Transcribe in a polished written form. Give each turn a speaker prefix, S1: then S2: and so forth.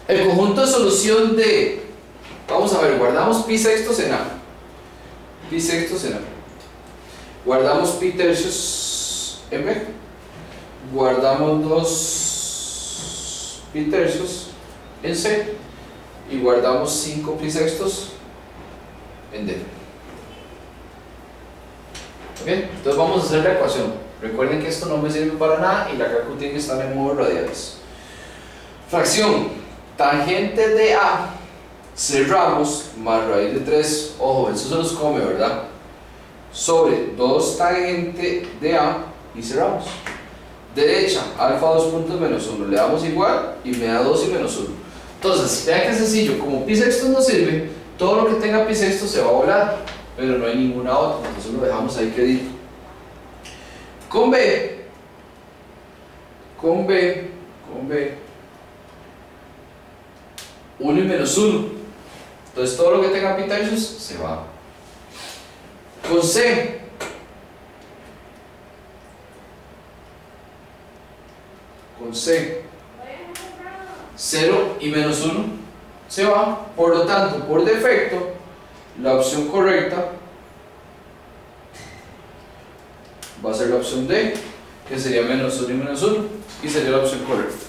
S1: El conjunto de solución de, vamos a ver, guardamos pi sextos en A, pi sextos en A, guardamos pi tercios en B, guardamos 2 pi tercios en C y guardamos 5 pi sextos en D. ¿Ok? Entonces vamos a hacer la ecuación. Recuerden que esto no me sirve para nada y la cálculo tiene que estar en modos radiales. Fracción tangente de A, cerramos, más raíz de 3, ojo, eso se nos come, ¿verdad? Sobre 2 tangente de A y cerramos. Derecha, alfa 2 puntos menos 1, le damos igual y me da 2 y menos 1. Entonces, vean que sencillo, como pi sextos no sirve, todo lo que tenga pi sextos se va a volar, pero no hay ninguna otra, entonces lo dejamos ahí quedito. Con B, 1 y menos 1, entonces todo lo que tenga pi tercios se va. Con C, con C, 0 y menos 1 se va, por lo tanto, por defecto, la opción correcta va a ser la opción D, que sería menos 1 y menos 1, y sería la opción correcta.